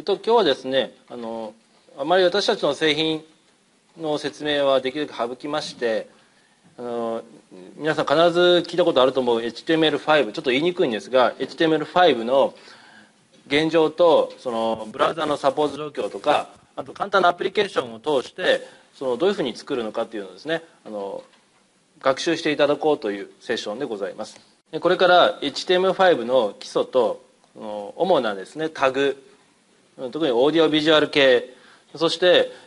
今日はですね、あまり私たちの製品の説明はできるだけ省きまして、皆さん必ず聞いたことあると思う HTML5、ちょっと言いにくいんですが、HTML5 の現状と、そのブラウザのサポート状況とか、あと簡単なアプリケーションを通して、どういうふうに作るのかっていうのをですね、学習していただこうというセッションでございます。これから HTML5 の基礎と、主なですね、タグ、特にオーディオビジュアル系、そして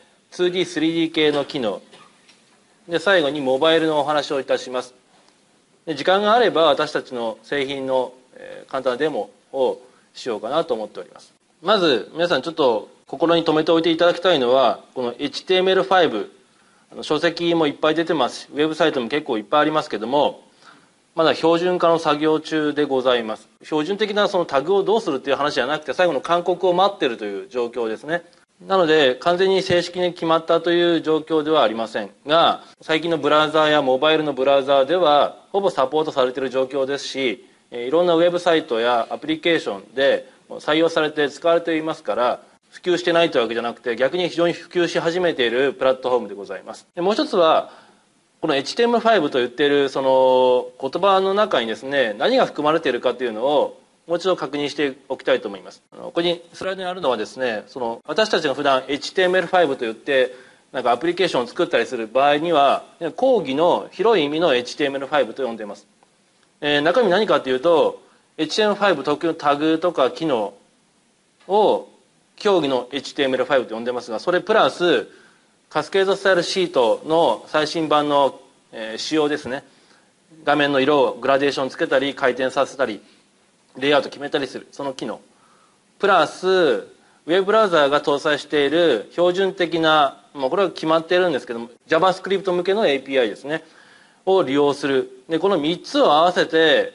2D、3D 系の機能で、最後にモバイルのお話をいたします。で、時間があれば私たちの製品の簡単なデモをしようかなと思っております。まず皆さんちょっと心に留めておいていただきたいのは、この HTML5、書籍もいっぱい出てますし、ウェブサイトも結構いっぱいありますけども、まだ標準化の作業中でございます。標準的なそのタグをどうするっていう話じゃなくて、最後の勧告を待っているという状況ですね。なので完全に正式に決まったという状況ではありませんが、最近のブラウザーやモバイルのブラウザーではほぼサポートされている状況ですし、いろんなウェブサイトやアプリケーションで採用されて使われていますから、普及してないというわけじゃなくて、逆に非常に普及し始めているプラットフォームでございます。で、もう一つはこの HTML5 と言っているその言葉の中にですね、何が含まれているかというのをもう一度確認しておきたいと思います。ここにスライドにあるのはですね、私たちが普段 HTML5 と言ってなんかアプリケーションを作ったりする場合には、講義の広い意味の HTML5 と呼んでいます。中身何かというと、HTML5 特有のタグとか機能を競技の HTML5 と呼んでますが、それプラスカスケードスタイルシートの最新版の仕様ですね。画面の色をグラデーションつけたり回転させたりレイアウト決めたりするその機能プラスウェブブラウザーが搭載している標準的な、これは決まっているんですけども JavaScript 向けの API ですねを利用する。でこの3つを合わせて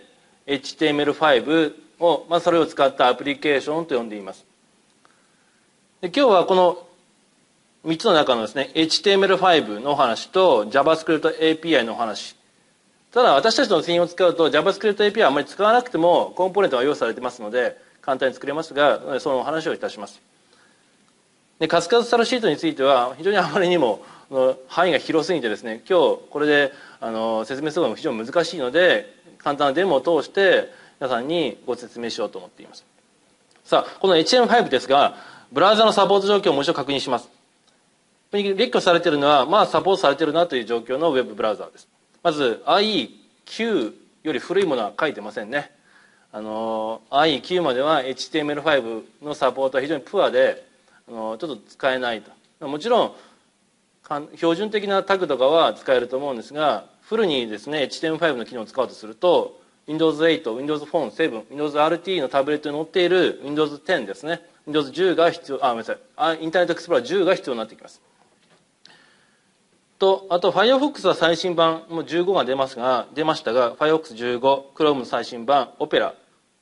HTML5 を、それを使ったアプリケーションと呼んでいます。で今日はこの3つの中のですね HTML5 のお話と JavaScript API のお話。ただ私たちの製品を使うと JavaScript API はあまり使わなくてもコンポーネントが用意されてますので簡単に作れますが、そのお話をいたします。でカスケードスタイルシートについては非常にあまりにも範囲が広すぎてですね、今日これで説明するのも非常に難しいので、簡単なデモを通して皆さんにご説明しようと思っています。さあこの HTML5 ですが、ブラウザのサポート状況をもう一度確認します。列挙されているのは、サポートされているなという状況のウェブブラウザーです。まず IE9 より古いものは書いてませんね。IE9 までは HTML5 のサポートは非常にプアでちょっと使えないと。もちろん標準的なタグとかは使えると思うんですが、フルにですね HTML5 の機能を使おうとすると Windows 8、Windows Phone 7、Windows RT のタブレットに載っている Windows 10ですね、Windows 10が必要、ごめんなさい、インターネットエクスプローラー10が必要になってきます。あと Firefox は最新版もう15が出ましたが Firefox 15、Chrome の最新版、Opera、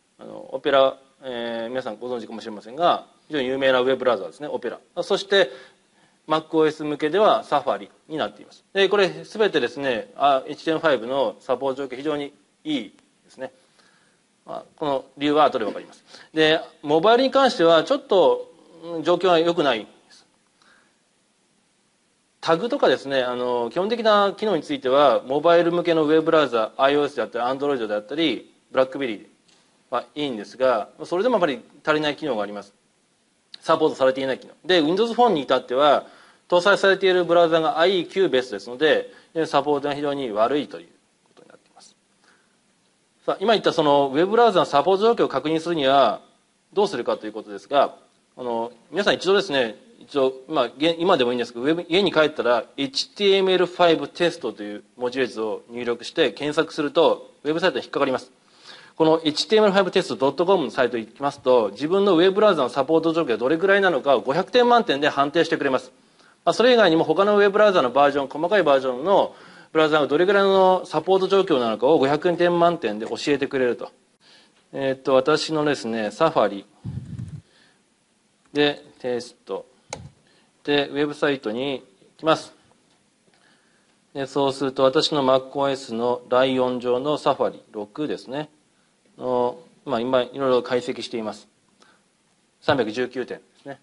皆さんご存知かもしれませんが非常に有名なウェブブラウザーですね、Opera。そして MacOS 向けでは Safari になっています。でこれ全てですね HTML5 のサポート状況非常にいいですね。この理由は後で分かります。でモバイルに関してはちょっと状況が良くない。タグとかですね、基本的な機能についてはモバイル向けのウェブブラウザ iOS であったり Android であったり BlackBerry はいいんですが、それでもやっぱり足りない機能があります。サポートされていない機能で Windows Phone に至っては搭載されているブラウザが IE9 ベースですのでサポートが非常に悪いということになっています。さあ今言ったそのウェブブラウザのサポート状況を確認するにはどうするかということですが、皆さん一度ですね、今でもいいんですけど、家に帰ったら HTML5 テストという文字列を入力して検索するとウェブサイトに引っかかります。この HTML5 テスト .com のサイトに行きますと、自分のウェブブラウザのサポート状況がどれくらいなのかを500点満点で判定してくれます。それ以外にも他のウェブブラウザのバージョン、細かいバージョンのブラウザがどれくらいのサポート状況なのかを500点満点で教えてくれると。私のですね、サファリでテストでウェブサイトに行きます。でそうすると私の MacOS のライオン上のサファリ6ですね今いろいろ解析しています。319点ですね。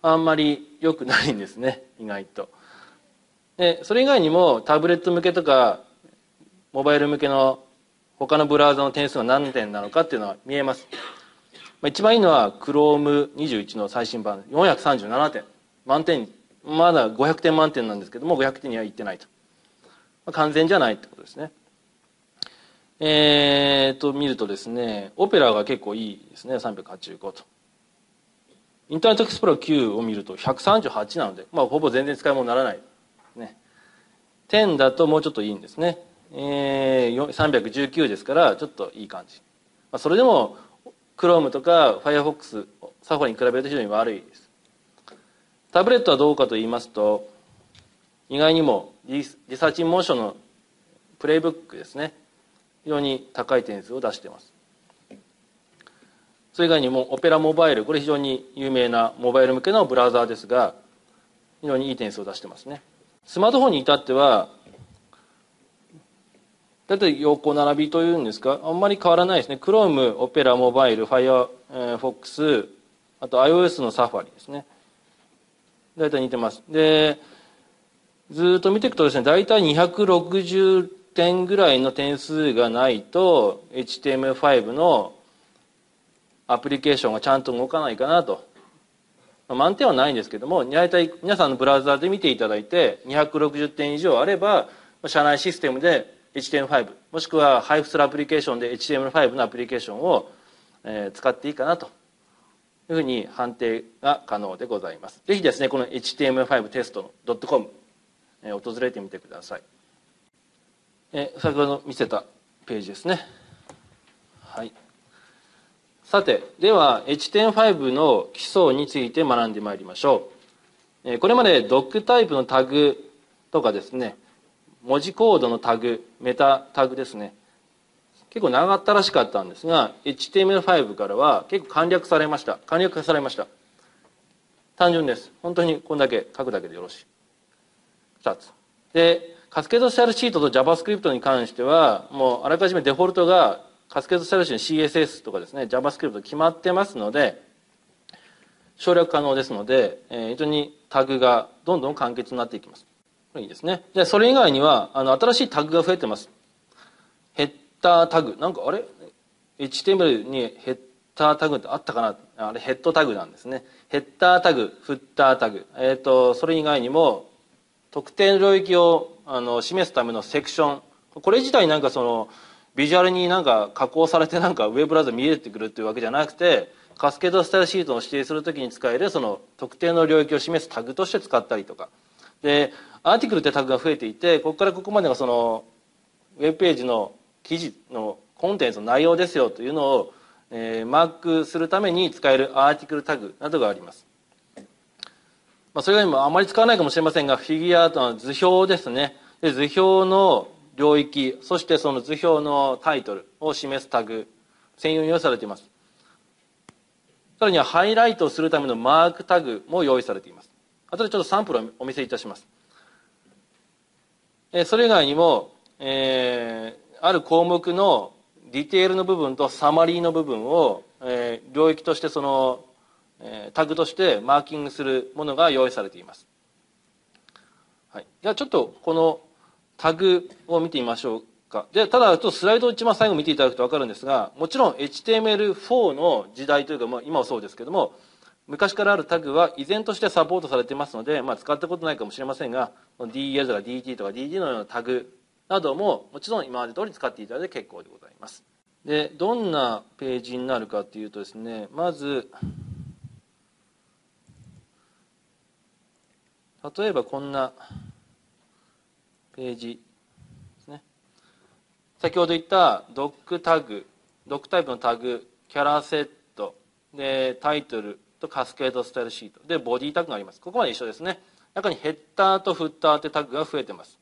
あんまり良くないんですね、意外と。でそれ以外にもタブレット向けとかモバイル向けの他のブラウザの点数が何点なのかっていうのは見えます。一番いいのは Chrome21 の最新版437点。満点、まだ500点満点なんですけども、500点にはいってないと。完全じゃないってことですね。見るとですね、オペラが結構いいですね、385と。インターネットエクスプローラー9を見ると138なので、ほぼ全然使い物にならない。ね。10だともうちょっといいんですね。319ですから、ちょっといい感じ。それでも、Chrome とか Firefox、サファリに比べると非常に悪いです。タブレットはどうかと言いますと、意外にもリサーチインモーションのプレイブックですね。非常に高い点数を出しています。それ以外にもオペラモバイル、これ非常に有名なモバイル向けのブラウザーですが、非常にいい点数を出してますね。スマートフォンに至っては、だいたい横並びというんですか、あんまり変わらないですね。Chrome、オペラモバイル、Firefox、あと iOS のサファリですね。だいたい似てます。で、ずっと見ていくとですね、だいたい260点ぐらいの点数がないと HTML5 のアプリケーションがちゃんと動かないかなと。満点はないんですけども、大体皆さんのブラウザで見ていただいて260点以上あれば、社内システムで HTML5 もしくは配布するアプリケーションで HTML5 のアプリケーションを使っていいかなというふうに判定が可能でございます。ぜひですね、この HTML5 テストの .com 訪れてみてください。先ほど見せたページですね。はい。さて、では HTML5 の基礎について学んでまいりましょう。これまでドックタイプのタグとかですね、文字コードのタグ、メタタグですね、結構長ったらしかったんですが、HTML5 からは結構簡略化されました。単純です。本当にこんだけ書くだけでよろしい。2つ。で、カスケードスタイルシートと JavaScript に関しては、もうあらかじめデフォルトがカスケードスタイルシートの CSS とかですね、JavaScript 決まってますので、省略可能ですので、非常にタグがどんどん簡潔になっていきます。これいいですね。で、それ以外には、新しいタグが増えてます。ヘッダータグ。なんか、あれ ?HTML にヘッダータグってあったかなあれヘッドタグなんですね。ヘッダータグ、フッタータグ。それ以外にも、特定の領域を示すためのセクション。これ自体なんかビジュアルになんか加工されてなんかウェブブラウザ見えてくるっていうわけじゃなくて、カスケードスタイルシートを指定するときに使える特定の領域を示すタグとして使ったりとか。で、アーティクルってタグが増えていて、ここからここまでがウェブページの記事のコンテンツの内容ですよというのを、マークするために使えるアーティクルタグなどがあります。それ以外にもあまり使わないかもしれませんが、フィギュアとは図表ですね。で、図表の領域、そしてその図表のタイトルを示すタグ、専用に用意されています。さらにはハイライトをするためのマークタグも用意されています。後でちょっとサンプルをお見せいたします。それ以外にも、ある項目のディテールの部分とサマリーの部分を、領域としてタグとしてマーキングするものが用意されています。はい、じゃあちょっとこのタグを見てみましょうか。で、ただちょっとスライドを一番最後見ていただくと分かるんですが、もちろん HTML4 の時代というか、今はそうですけども、昔からあるタグは依然としてサポートされていますので、使ったことないかもしれませんが、DL とか DT とか DD のようなタグなどももちろん今まで通り使っていただいて結構でございます。で、どんなページになるかというとですね、まず例えばこんなページですね。先ほど言ったドックタグ、ドックタイプのタグ、キャラセット、でタイトルとカスケードスタイルシートでボディタグがあります。ここまで一緒ですね。中にヘッダーとフッターってタグが増えてます。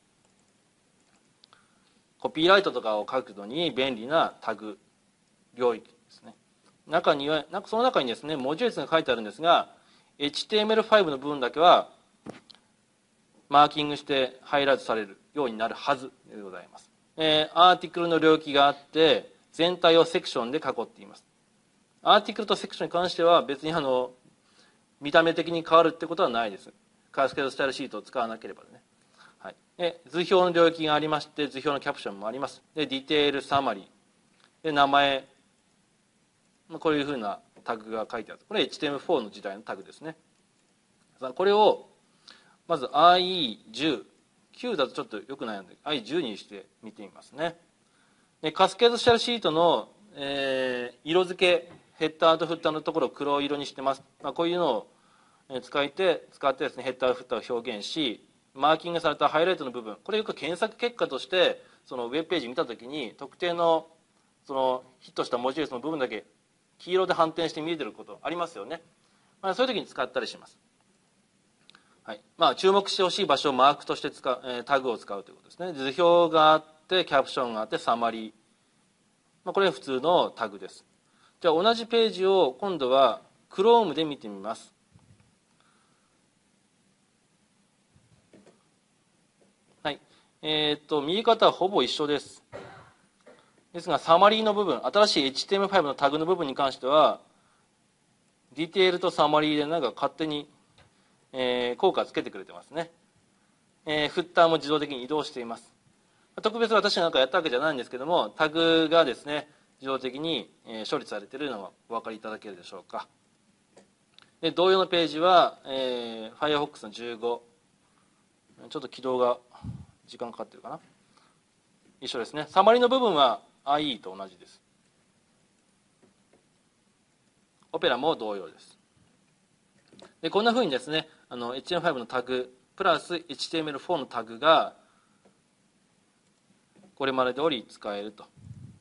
コピーライトとかを書くのに便利なタグ領域ですね。中にはその中にですね、文字列が書いてあるんですが、 HTML5 の部分だけはマーキングしてハイライトされるようになるはずでございます。アーティクルの領域があって全体をセクションで囲っています。アーティクルとセクションに関しては別に見た目的に変わるってことはないです。カスケードスタイルシートを使わなければね。はい、で図表の領域がありまして、図表のキャプションもあります。でディテールサマリーで名前、こういうふうなタグが書いてある。これ HTML4 の時代のタグですね。これをまず IE10、9だとちょっと良くないので IE10 にして見てみますね。でカスケードスタイルシートの、色付け、ヘッダーとフッターのところを黒色にしてます。こういうのを使ってですね、ヘッダーフッターを表現し、マーキングされたハイライトの部分、これよく検索結果としてそのウェブページ見たときに特定のそのヒットした文字列の部分だけ黄色で反転して見えてることありますよね。そういう時に使ったりします。はい、注目してほしい場所をマークとしてタグを使うということですね。図表があってキャプションがあってサマリー、これは普通のタグです。じゃあ同じページを今度は Chrome で見てみます。はい、見方はほぼ一緒です。ですがサマリーの部分、新しい HTML5 のタグの部分に関してはディテールとサマリーで勝手に、効果をつけてくれてますね。フッターも自動的に移動しています。特別私なんかやったわけじゃないんですけども、タグがですね自動的に処理されているのがお分かりいただけるでしょうか。で同様のページは、Firefox の15、ちょっと起動が時間かかってるかな、一緒ですね。サマリーの部分は IE と同じです。オペラも同様です。でこんなふうにですね、HTML5 のタグプラス HTML4 のタグがこれまで通り使えると。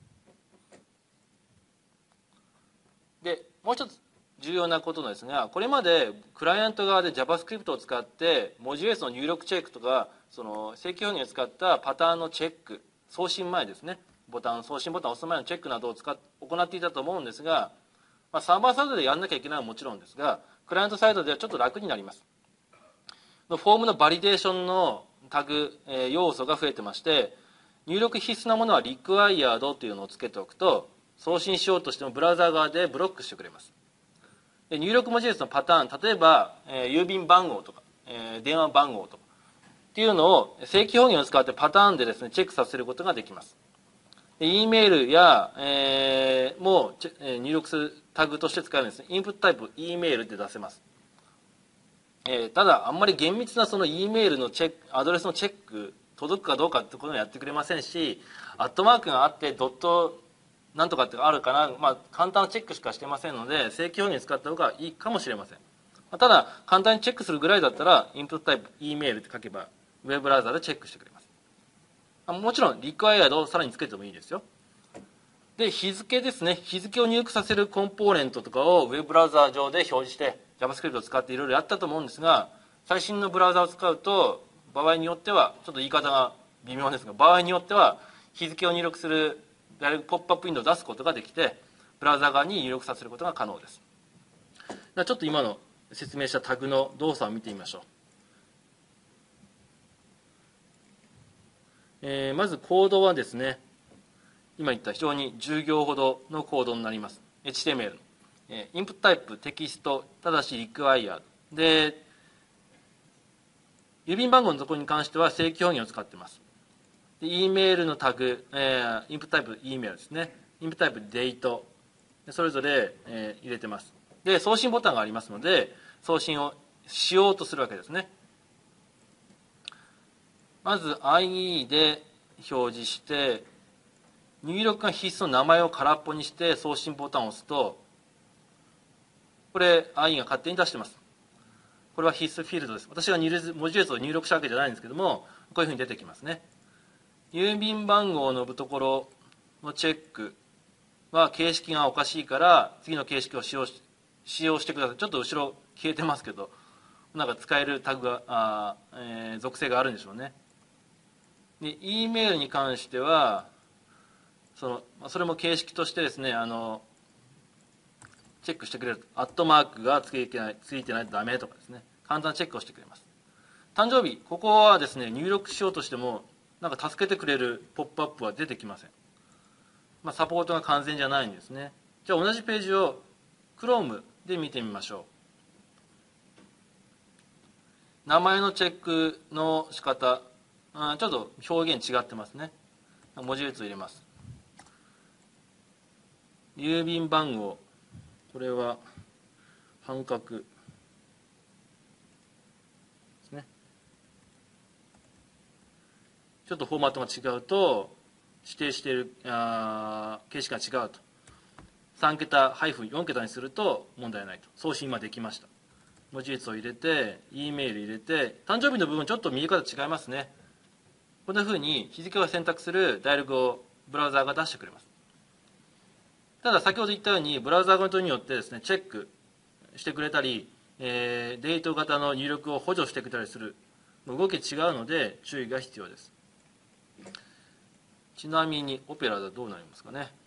でもう一つ重要なことですが、これまでクライアント側で JavaScript を使って文字列の入力チェックとかその正規表現を使ったパターンのチェック、送信前ですね、送信ボタンを押す前のチェックなどを行っていたと思うんですが、サーバーサイドでやんなきゃいけないのはもちろんですが、クライアントサイドではちょっと楽になります。フォームのバリデーションのタグ、要素が増えてまして、入力必須なものは required というのをつけておくと送信しようとしてもブラウザー側でブロックしてくれます。で入力文字列のパターン、例えば、郵便番号とか、電話番号とかっていうのを正規表現を使ってパターンでですねチェックさせることができます。で E メールや、も入力するタグとして使えるんですね。インプットタイプ E メールって出せます。ただあんまり厳密なその E メールのチェック、アドレスのチェック届くかどうかってことをやってくれませんし、アットマークがあってドットなんとかってあるかな、簡単なチェックしかしてませんので正規表現使った方がいいかもしれません。ただ簡単にチェックするぐらいだったらインプットタイプ E メールって書けばウェブブラウザでチェックしてくれます。もちろんリクワイアドをさらにつけてもいいですよ。で日付ですね、日付を入力させるコンポーネントとかをウェブブラウザ上で表示して JavaScript を使っていろいろやったと思うんですが、最新のブラウザを使うと場合によってはちょっと言い方が微妙ですが、場合によっては日付を入力するポップアップウィンドウを出すことができてブラウザ側に入力させることが可能です。ではちょっと今の説明したタグの動作を見てみましょう。まずコードはですね、今言った非常に10行ほどのコードになります。 HTML の、インプットタイプテキスト、ただし required で郵便番号のところに関しては正規表現を使っています。で E メールのタグ、インプットタイプ E メールですね、インプットタイプデート、それぞれ、入れてます。で送信ボタンがありますので送信をしようとするわけですね。まず IE で表示して入力が必須の名前を空っぽにして送信ボタンを押すと、これ IE が勝手に出してます。これは必須フィールドです。私が文字列を入力したわけじゃないんですけども、こういうふうに出てきますね。郵便番号のところのチェックは形式がおかしいから次の形式を使用してください。ちょっと後ろ消えてますけど、使えるタグが属性があるんでしょうね。で E メールに関してはそれも形式としてですね、チェックしてくれる。アットマークがついてないとダメとかですね、簡単チェックをしてくれます。誕生日、ここはですね入力しようとしても助けてくれるポップアップは出てきません。サポートが完全じゃないんですね。じゃあ同じページを Chrome で見てみましょ名前のチェックの仕方、ちょっと表現違ってますね。文字列を入れます。郵便番号、これは半角ですね。ちょっとフォーマットが違うと指定している形式が違うと、3桁-4桁にすると問題ないと。送信今できました。文字列を入れて E メール入れて、誕生日の部分ちょっと見え方違いますね。こんなふうに日付を選択するダイヤルをブラウザーが出してくれます。ただ先ほど言ったようにブラウザーごとによってですね、チェックしてくれたり、デート型の入力を補助してくれたりする動き違うので注意が必要です。ちなみにオペラだとどうなりますかね。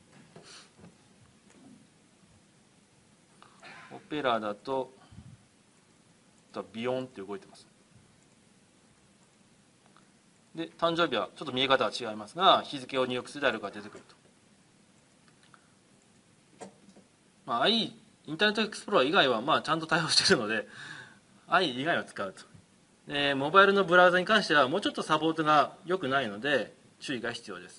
オペラだとビヨンって動いてます。で、誕生日はちょっと見え方が違いますが、日付を入力するダイヤルが出てくると。インターネットエクスプローラー以外はちゃんと対応しているので、以外は使うと。で、モバイルのブラウザに関してはもうちょっとサポートが良くないので注意が必要です。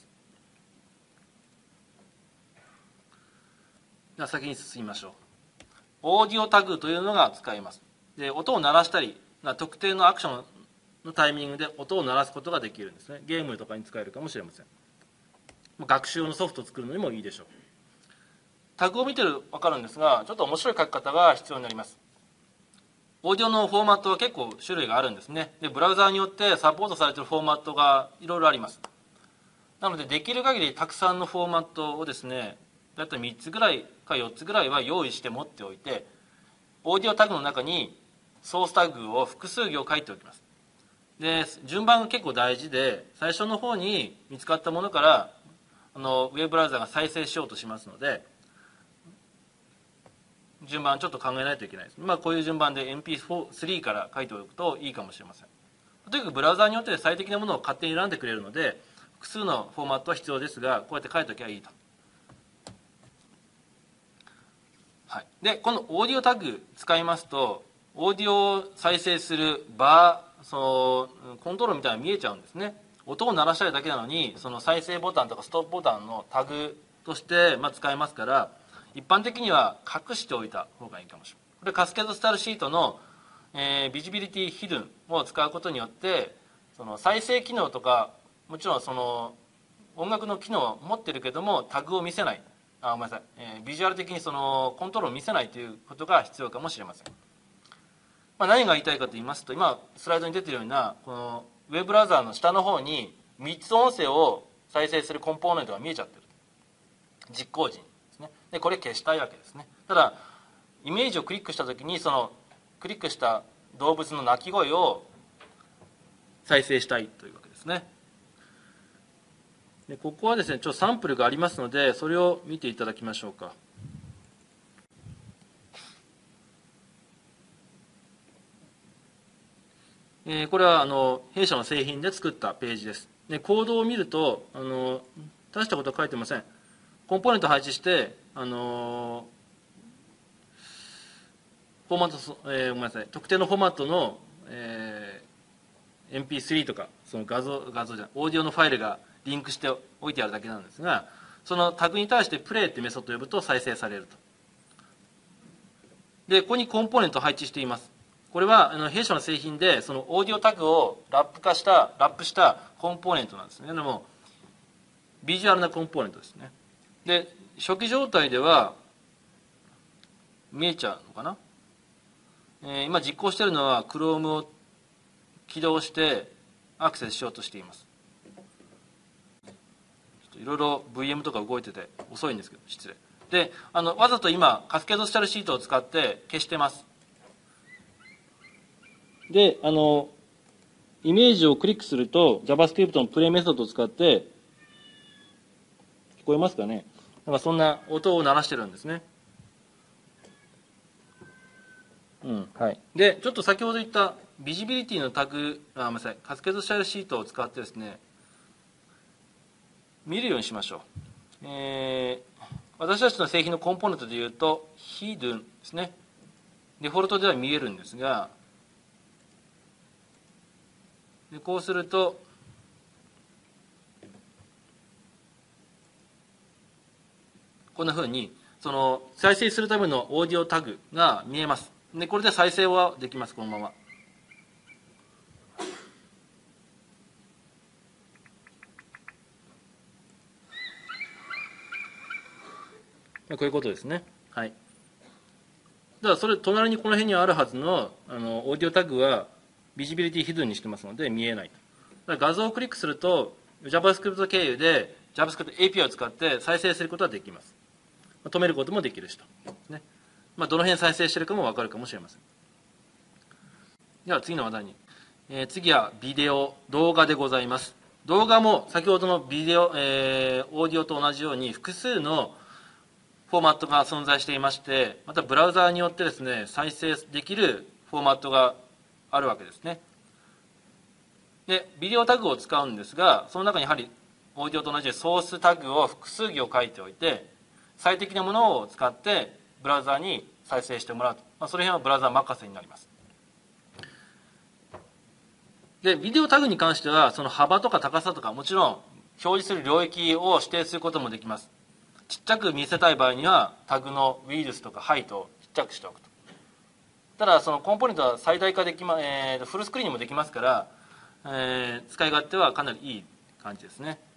では先に進みましょう。オーディオタグというのが使えます。で、音を鳴らしたり、特定のアクションのタイミングで音を鳴らすことができるんですね。ゲームとかに使えるかもしれません。学習用のソフトを作るのにもいいでしょう。タグを見てると分かるんですが、ちょっと面白い書き方が必要になります。オーディオのフォーマットは結構種類があるんですね。で、ブラウザーによってサポートされているフォーマットがいろいろあります。なので、できる限りたくさんのフォーマットをですね、だいたい3つぐらいか4つぐらいは用意して持っておいて、オーディオタグの中にソースタグを複数行書いておきます。で、順番が結構大事で、最初の方に見つかったものからウェブブラウザが再生しようとしますので、順番ちょっと考えないといけないです。こういう順番で MP3 から書いておくといいかもしれません。とにかくブラウザーによって最適なものを勝手に選んでくれるので、複数のフォーマットは必要ですが、こうやって書いておけばいいと。はい、で、このオーディオタグ使いますと、オーディオを再生するコントロールみたいなのが見えちゃうんですね。音を鳴らしたいだけなのに、その再生ボタンとかストップボタンのタグとして使えますから、一般的には隠しておいた方がいいかもしれない。これカスケードスタイルシートの、ビジビリティヒドゥンを使うことによって、その再生機能とか、もちろんその音楽の機能を持ってるけどもタグを見せない、ごめんなさい、ビジュアル的にそのコントロールを見せないということが必要かもしれません。何が言いたいかと言いますと、今スライドに出ているようなこのウェブブラウザーの下の方に3つ音声を再生するコンポーネントが見えちゃってる、実行時にですね。でこれ消したいわけですね。ただイメージをクリックした時にそのクリックした動物の鳴き声を再生したいというわけですね。でここはですね、ちょっとサンプルがありますので、それを見ていただきましょうか。これは弊社の製品で作ったページです。でコードを見ると大したことは書いてません。コンポーネント配置してフォーマット、ごめんなさい、特定のフォーマットの、MP3 とかその画像じゃない、オーディオのファイルがリンクしておいてあるだけなんですが、そのタグに対してプレイっていうメソッドを呼ぶと再生されると。でここにコンポーネントを配置しています。これは弊社の製品でそのオーディオタグをラップしたコンポーネントなんですね。でもビジュアルなコンポーネントですね。で初期状態では見えちゃうのかな。今実行しているのは Chrome を起動してアクセスしようとしています。いろいろ VM とか動いてて遅いんですけど、失礼。でわざと今カスケードスタイルシートを使って消してます。でイメージをクリックすると JavaScript のプレイメソッドを使って聞こえますかね。そんな音を鳴らしてるんですね。はい。でちょっと先ほど言ったビジビリティのタグ、ごめんなさい、カスケードスタイルシートを使ってですね、見るようにしましょう。私たちの製品のコンポーネントでいうと Hidden ですね。デフォルトでは見えるんですが、 でこうするとこんなふうにその再生するためのオーディオタグが見えます。でこれで再生はできます。このままこういうことですね。はい。だからそれ隣にこの辺にあるはずのオーディオタグはビジビリティヒドゥンにしてますので見えない。だから画像をクリックすると JavaScript 経由で JavaScript API を使って再生することはできます。止めることもできるしと、ね。どの辺再生してるかも分かるかもしれません。では次の話題に、次はビデオ動画でございます。動画も先ほどのビデオ、オーディオと同じように複数のフォーマットが存在していまして、またブラウザーによってですね再生できるフォーマットがあるわけですね。でビデオタグを使うんですが、その中にやはりオーディオと同じようにソースタグを複数行書いておいて、最適なものを使ってブラウザーに再生してもらうと、その辺はブラウザー任せになります。でビデオタグに関してはその幅とか高さとかもちろん表示する領域を指定することもできます。ちっちゃく見せたい場合にはタグのウィールスとかハイトをちっちゃくしておくと。ただそのコンポーネントは最大化できフルスクリーンにもできますから、使い勝手はかなりいい感じですね。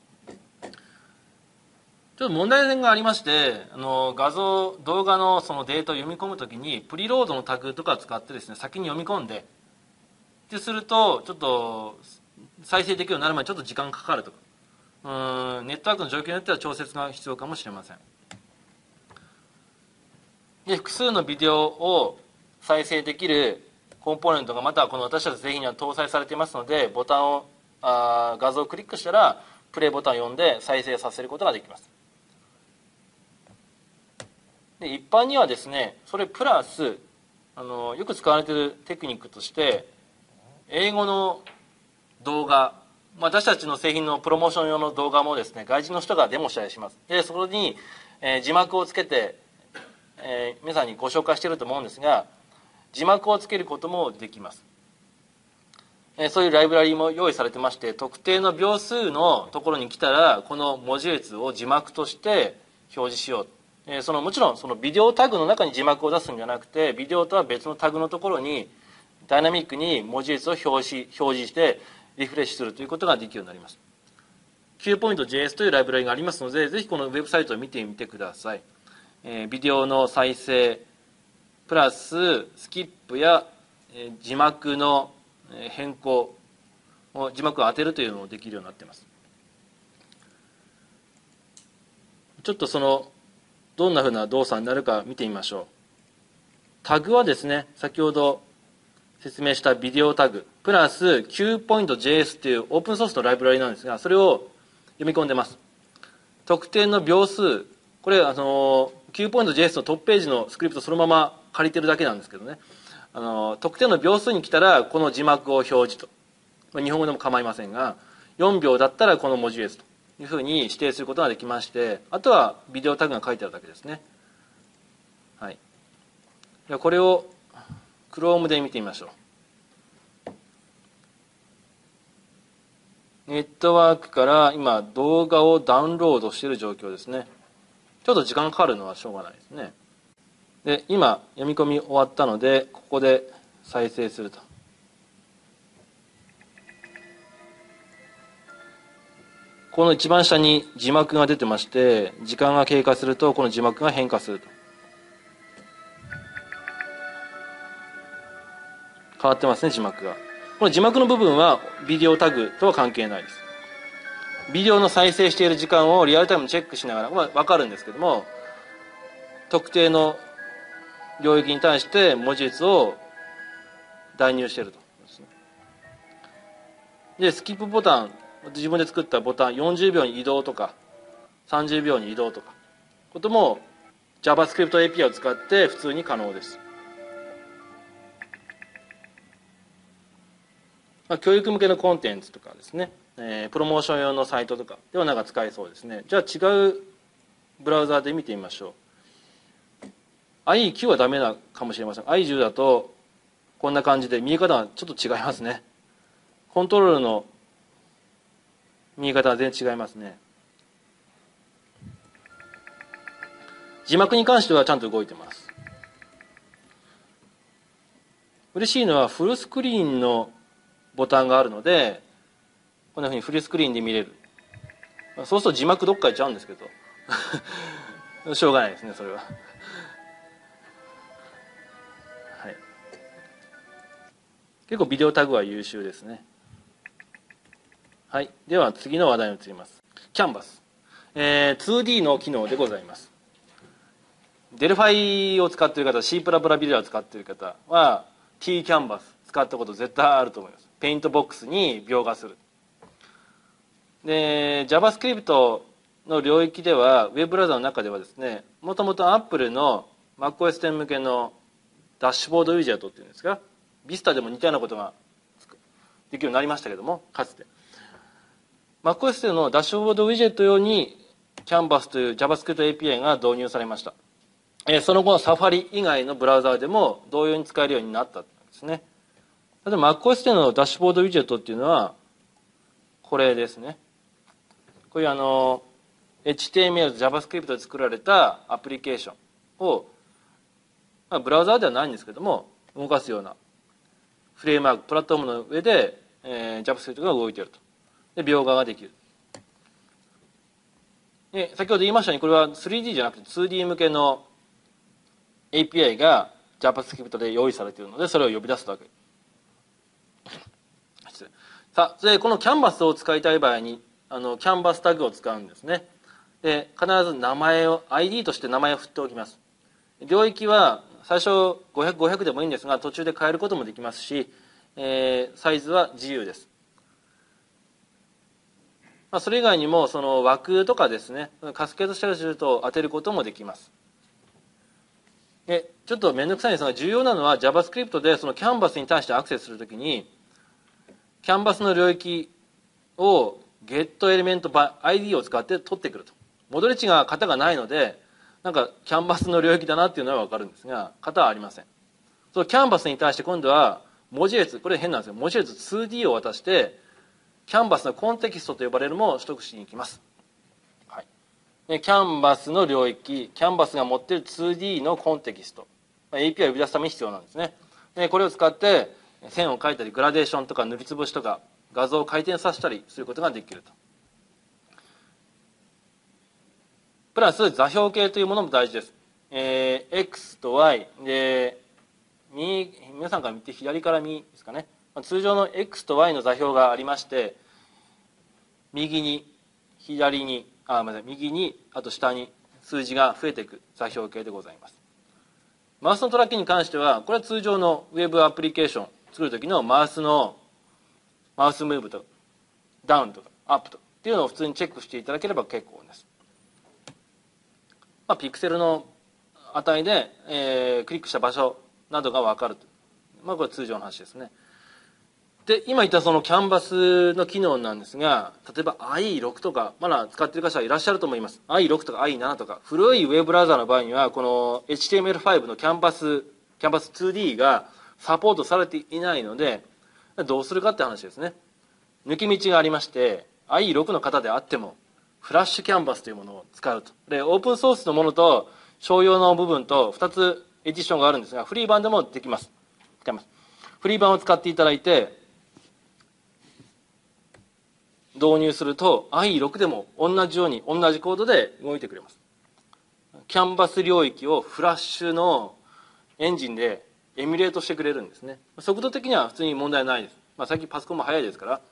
ちょっと問題点がありまして、動画のそのデータを読み込むときにプリロードのタグとか使ってですね先に読み込んでするとちょっと再生できるようになるまでちょっと時間かかるとか、ネットワークの状況によっては調節が必要かもしれません。で複数のビデオを再生できるコンポーネントがまたこの私たち製品には搭載されていますので、ボタンを画像をクリックしたらプレイボタンを読んで再生させることができます。で一般にはですねそれプラスよく使われているテクニックとして英語の動画、私たちの製品のプロモーション用の動画もですね外人の人がデモしたりします。でそこに、字幕をつけて、皆さんにご紹介していると思うんですが、字幕をつけることもできます。そういうライブラリも用意されてまして、特定の秒数のところに来たらこの文字列を字幕として表示しよう。もちろんそのビデオタグの中に字幕を出すんじゃなくて、ビデオとは別のタグのところにダイナミックに文字列を表示してリフレッシュするということができるようになります。Q.js というライブラリがありますので、ぜひこのウェブサイトを見てみてください。ビデオの再生プラススキップや字幕の変更、字幕を当てるというのもできるようになっています。ちょっとどんなふうな動作になるか見てみましょう。タグはですね、先ほど説明したビデオタグプラス Q.js というオープンソースのライブラリなんですが、それを読み込んでます。特定の秒数、これQ.js のトップページのスクリプトそのまま借りてるだけなんですけどね、特定の秒数に来たらこの字幕を表示と、日本語でも構いませんが、4秒だったらこの文字列というふうに指定することができまして、あとはビデオタグが書いてあるだけですね。はい。ではこれを Chrome で見てみましょう。ネットワークから今動画をダウンロードしている状況ですね。ちょっと時間かかるのはしょうがないですね。で今読み込み終わったので、ここで再生すると。この一番下に字幕が出てまして、時間が経過するとこの字幕が変化すると。変わってますね、字幕が。この字幕の部分はビデオタグとは関係ないです。ビデオの再生している時間をリアルタイムにチェックしながら、分かるんですけども、特定の領域に対して文字列を代入していると。でスキップボタン、自分で作ったボタン40秒に移動とか30秒に移動とかことも JavaScript API を使って普通に可能です。教育向けのコンテンツとかですね、プロモーション用のサイトとかではなんか使えそうですね。じゃあ違うブラウザーで見てみましょう。IE9 はダメなかもしれません。IE10 だとこんな感じで見え方がちょっと違いますね。 コントロールの見え方は全然違いますね。字幕に関してはちゃんと動いてます。嬉しいのはフルスクリーンのボタンがあるので、こんなふうにフルスクリーンで見れる。そうすると字幕どっか行っちゃうんですけどしょうがないですね、それは。はい、結構ビデオタグは優秀ですね。はい、では次の話題に移ります。キャンバス、2D の機能でございます。デルファイを使っている方、C++ ビルダーを使っている方は T キャンバス使ったこと絶対あると思います。ペイントボックスに描画する。で JavaScript の領域ではウェブブラウザの中ではですね、もともと Apple の MacOS 10向けのダッシュボードウィジェットっていうんですか、Vista でも似たようなことができるようになりましたけども、かつて MacOS でのダッシュボードウィジェット用に Canvas という JavaScript API が導入されました。その後サファリ以外のブラウザーでも同様に使えるようになったんですね。例えば MacOS でのダッシュボードウィジェットっていうのはこれですね。こういうHTML、JavaScript で作られたアプリケーションを、ブラウザーではないんですけども動かすようなフレームワーク、プラットフォームの上で、JavaScript が動いていると。で描画ができる。で先ほど言いましたようにこれは 3D じゃなくて 2D 向けの API が JavaScript で用意されているのでそれを呼び出すだけ。さあ、でこのキャンバスを使いたい場合にキャンバスタグを使うんですね。で必ず名前を ID として名前を振っておきます。領域は最初500でもいいんですが途中で変えることもできますし、サイズは自由です。それ以外にもその枠とかですね、カスケードしたりすると当てることもできます。ちょっと面倒くさいんですが重要なのは JavaScript でそのキャンバスに対してアクセスするときにキャンバスの領域を getElementById を使って取ってくると。戻り値が型がないのでなんかキャンバスの領域だなっていうのは分かるんですが型はありません。そのキャンバスに対して今度は文字列、これ変なんですよ、文字列 2D を渡してキャンバスのコンテキストと呼ばれるものを取得しに行きます。はい、キャンバスの領域、キャンバスが持っている 2D のコンテキスト、API を呼び出すために必要なんですね。これを使って線を描いたりグラデーションとか塗りつぶしとか画像を回転させたりすることができると。プラス座標系というものも大事です。X と Y で皆さんから見て左から右ですかね。通常の X と Y の座標がありまして右に左に右にあと下に数字が増えていく座標系でございます。マウスのトラッキングに関してはこれは通常のウェブアプリケーション作る時のマウスムーブとかダウンとかアップとかっていうのを普通にチェックしていただければ結構です。ピクセルの値で、クリックした場所などが分かると。これは通常の話ですね。で今言ったそのキャンバスの機能なんですが例えば IE6 とかまだ使っている方はいらっしゃると思います。 IE6 とか IE7 とか古いウェブブラウザの場合にはこの HTML5 のキャンバス 2D がサポートされていないのでどうするかって話ですね。抜け道がありまして IE6 の方であってもフラッシュキャンバスというものを使うと。でオープンソースのものと商用の部分と2つエディションがあるんですがフリー版でもできます。使います。フリー版を使っていただいて導入すると IE6 でも同じように同じコードで動いてくれます。キャンバス領域をフラッシュのエンジンでエミュレートしてくれるんですね。速度的には普通に問題ないです。最近パソコンも速いですから。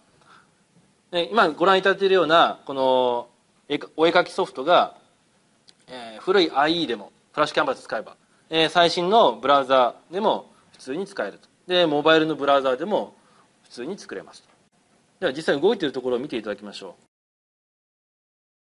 今ご覧いただいているようなこのお絵描きソフトが、古い IE でもフラッシュキャンバス使えば、最新のブラウザでも普通に使えると。でモバイルのブラウザでも普通に作れますと。では実際に動いているところを見ていただきましょう。